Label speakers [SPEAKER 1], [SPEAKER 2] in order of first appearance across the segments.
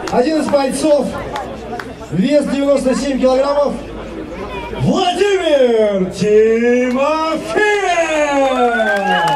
[SPEAKER 1] Один из бойцов, вес 97 килограммов, Владимир Тимофеев!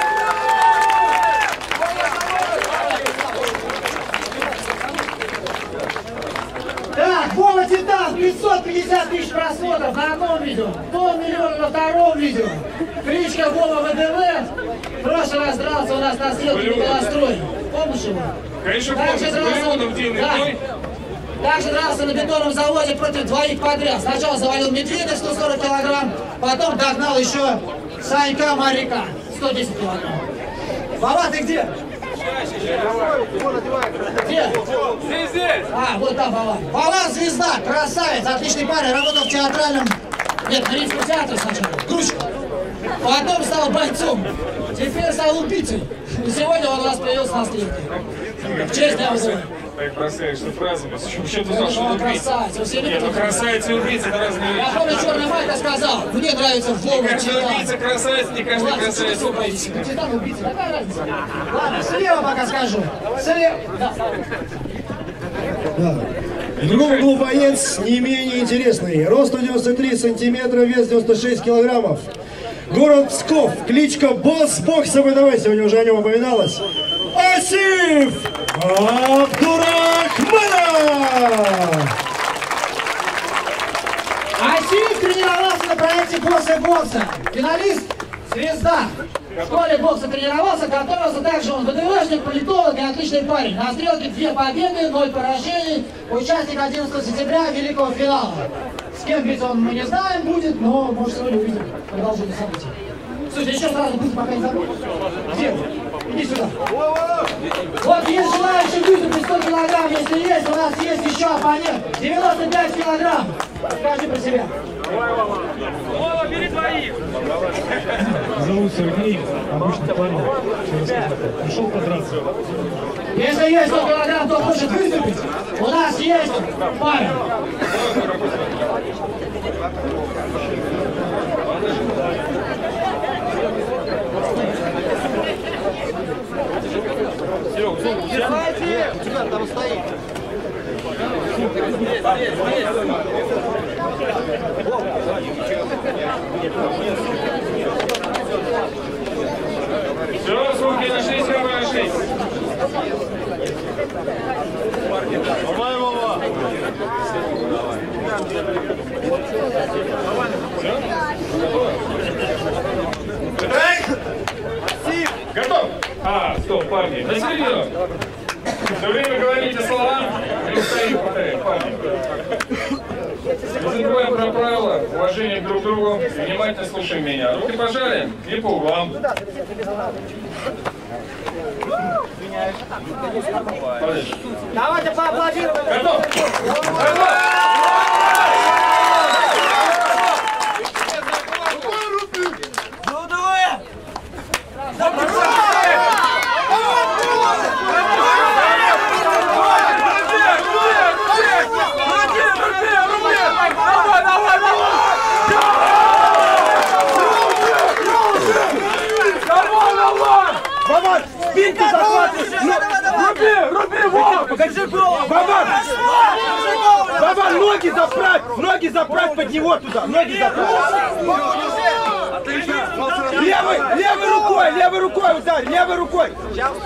[SPEAKER 2] Так, Вова Титан, 550 тысяч просмотров на одном видео, 500 000 на втором видео. Кличка Вова ВДВ. В прошлый раз дрался у нас на стрелке Николастрой. Помнишь его?
[SPEAKER 3] Конечно, помню.
[SPEAKER 2] Также дрался на бетонном заводе против двоих подряд. Сначала завалил медведя 140 килограмм, потом догнал еще Санька Моряка 110 килограмм. Вова, ты где? Где?
[SPEAKER 3] Здесь.
[SPEAKER 2] А, вот там Вова. Вова звезда, красавец, отличный парень, работал в театральном... Нет, на Римском театре сначала, грузчиком. Потом стал бойцом, теперь стал убийцей. И сегодня он у нас появился на стрелке. В честь дня вызываю.
[SPEAKER 3] Так бросаешь, что фразами. Почему ты зашел убийца?
[SPEAKER 2] Красавец, вы все любите?
[SPEAKER 3] Нет, ну красавец и убийца это разные вещи.
[SPEAKER 2] Я помню, черный майка сказал, мне нравится Вова
[SPEAKER 3] Каждый
[SPEAKER 2] Титан.
[SPEAKER 3] убийца красавец, не каждый красавец убийца.
[SPEAKER 2] Титан убийца, какая разница? Ладно, слева пока скажу. Слева. Да.
[SPEAKER 1] Да. В другом углу боец не менее интересный. Рост 193 сантиметра, вес 96 килограммов. Город Псков, кличка Босс Бокса ВДВ, сегодня уже о нем упоминалось. Асиф Абдурахманов!
[SPEAKER 2] Асиф тренировался на проекте «Босса бокса». Финалист, звезда. В школе бокса тренировался, готовился также он ВДВшник, политолог и отличный парень. На стрелке 2 победы, 0 поражений. Участник 11 сентября великого финала. С кем биться он мы не знаем будет, но может сегодня увидим продолжение событий. Слушай, еще сразу будет, пока не забудь. Где? Иди сюда. Вот есть желающий выступить 100 килограмм, если есть, у нас есть еще оппонент. 95 килограмм. Скажи про себя.
[SPEAKER 3] Вова, бери двоих!
[SPEAKER 4] Зовут Сергей, обычный парень. Пришел подраться.
[SPEAKER 2] Если есть 100 килограмм, кто хочет выступить, у нас есть парень.
[SPEAKER 5] Держите! У тебя там стоит.
[SPEAKER 3] Все, руки нашлись, камеры нашлись.
[SPEAKER 5] Давай, Вова!
[SPEAKER 3] Готов? Стоп, парни. На середину. Все время говорите слова, и стоим, повторяем, парни. Не забываем про правила, уважение друг к другу, внимательно слушаем меня. Руки пожали и по углам.
[SPEAKER 2] Давайте поаплодируем.
[SPEAKER 3] Готов? Готов!
[SPEAKER 5] Спинку захватывай! Руби, Вова! Покажи голову! Баба, ноги заправь под него туда! Ноги заправь! Левой рукой ударь! Левой рукой!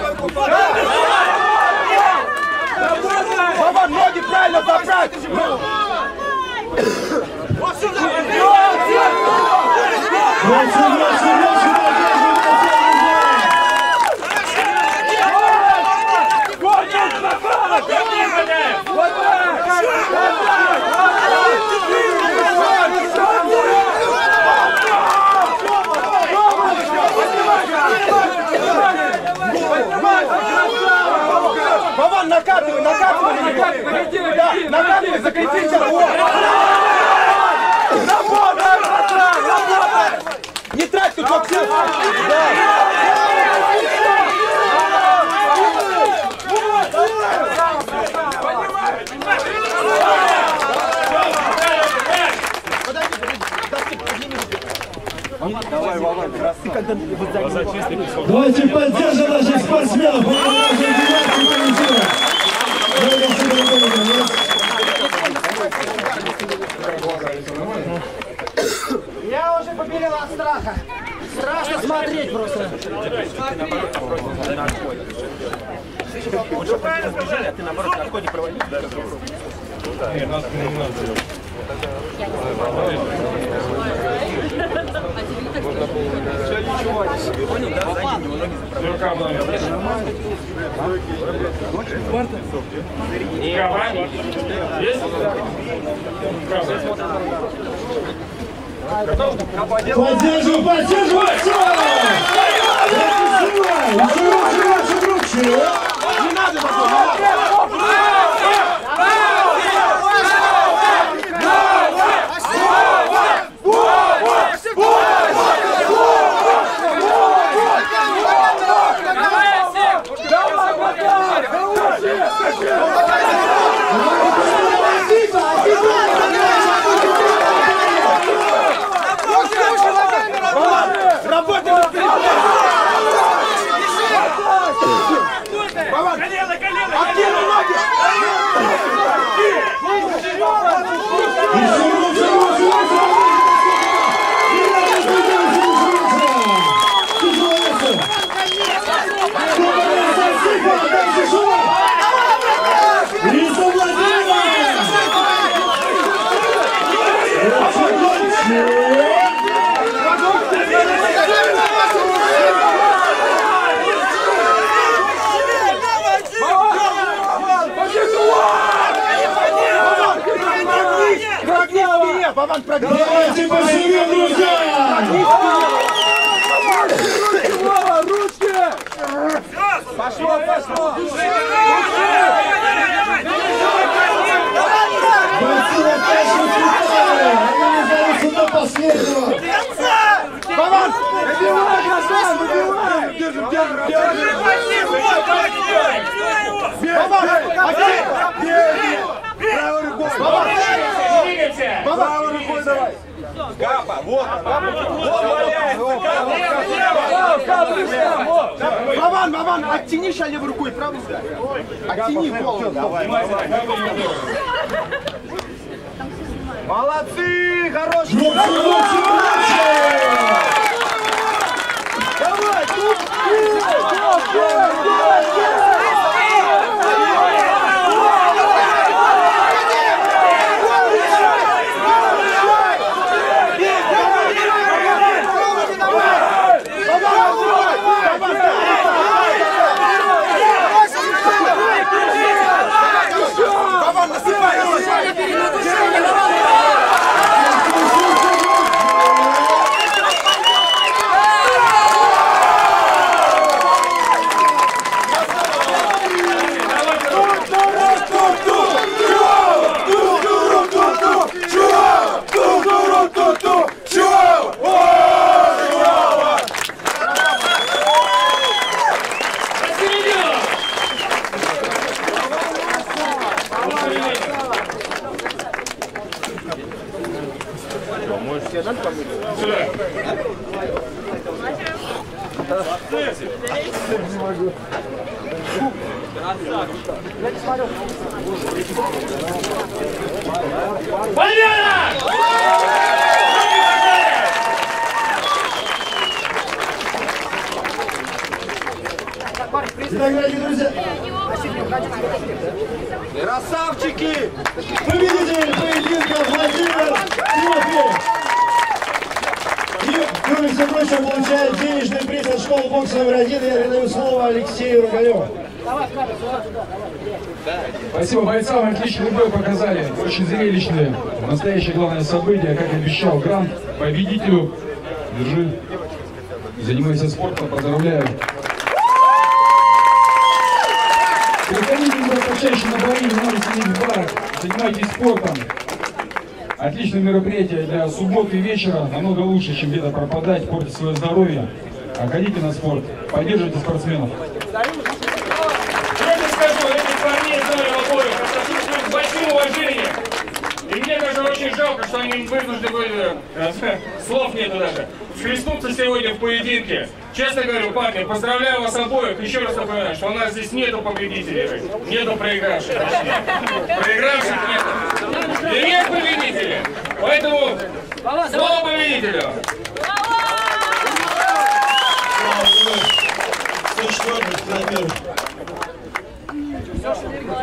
[SPEAKER 5] Баба, ноги правильно заправь! Вован, накатывай, закрепите! Не трать тут вообще! Давай, Вован, ты когда
[SPEAKER 1] Давайте поддержим наших спортсменов.
[SPEAKER 5] Лучше правильно сбежали, а ты наоборот легко не проводил.
[SPEAKER 3] Нет, нас не надо.
[SPEAKER 5] Понял, да? Сзади него ноги
[SPEAKER 3] заправляют. Есть? Готов?
[SPEAKER 1] Поддерживай, поддерживай! Еще круче!
[SPEAKER 5] не надо такого!
[SPEAKER 1] Давайте поживем, друзья!
[SPEAKER 5] Ручки! Пошло, пошло!
[SPEAKER 1] Бойцы опять выступали! Они не сдаются до последнего!
[SPEAKER 5] Бабан! Выбивай, Гасан, выбивай! Держим, держим, держим! Бабан! Окей! Правой рукой! Бабан! Правой рукой давай! Капа, вот! Вот валяется! Бабан, Бабан, оттяни сейчас левой рукой, правую ударь! Оттяни голову! Давай, давай! Молодцы! Хороший! Давай! Тут! Бабан, насыпай!
[SPEAKER 1] Итак, дорогие друзья,
[SPEAKER 5] Красавчики!
[SPEAKER 1] победитель поединка Владимир Тимофеев. И, кроме всего прочего, получает денежный приз от школы бокса номер 1. Я передаю слово Алексею Рогалеву.
[SPEAKER 6] Спасибо бойцам, отличный бой показали, очень зрелищные. Настоящее главное событие, как обещал грант победителю. Держи, занимайся спортом, поздравляю. Приходите туда почаще на бои, не надо сидеть в барах, занимайтесь спортом. Отличное мероприятие для субботы и вечера, намного лучше, чем где-то пропадать, портить свое здоровье. А ходите на спорт, поддерживайте спортсменов.
[SPEAKER 3] Я тебе скажу, этих парней знаю обоих, отношусь к большим уважением. И мне даже очень жалко, что они вынуждены были, слов нету даже, схлестнуться сегодня в поединке. Честно говорю, парни, поздравляю вас обоих. Еще раз напоминаю, что у нас здесь нету победителей, нету проигравших. Проигравших нету. И нет победителей. Поэтому слово победителю.
[SPEAKER 1] 104-й,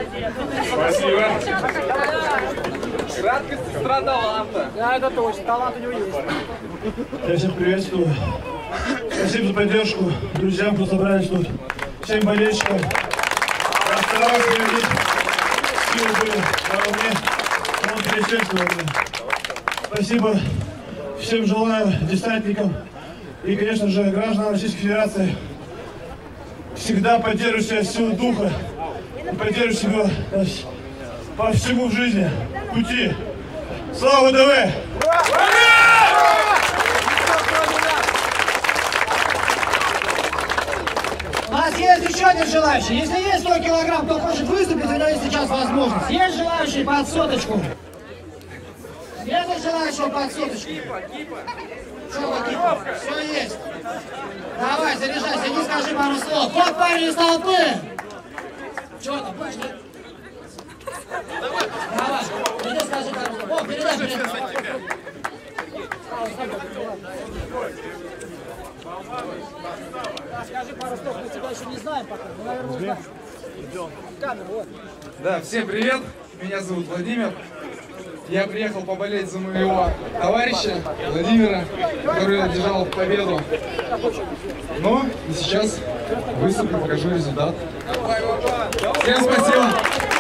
[SPEAKER 3] Спасибо.
[SPEAKER 5] Краткость сестра таланта.
[SPEAKER 2] Да, это точно, талант у него есть.
[SPEAKER 1] Я всех приветствую. Спасибо за поддержку друзьям, кто собрались тут. Всем болельщикам. Я старался приводить силы были на уме. Он перечеркивал меня. Спасибо всем желаю, десантникам и, конечно же, гражданам Российской Федерации. Всегда поддерживать себя силу духа и поддерживать себя по всему в жизни, пути. Слава ВДВ!
[SPEAKER 2] У нас есть еще один желающий. Если есть 100 килограмм, кто хочет выступить, у него есть сейчас возможность. Есть желающий под соточку? Нет желающего под соточку? Что, кипа? Все есть. Давай, заряжайся, не скажи пару слов. Вот парень из толпы. Что там, будешь, нет? Давай, иди скажи пару слов. О, передай, передай. Скажи пару слов, мы тебя еще не знаем пока. Мы, наверное, узнаем. Камеру, вот.
[SPEAKER 7] Да, всем привет, меня зовут Владимир. Я приехал поболеть за моего товарища Владимира, который одержал победу. Ну, и сейчас выступлю, покажу результат. Всем спасибо!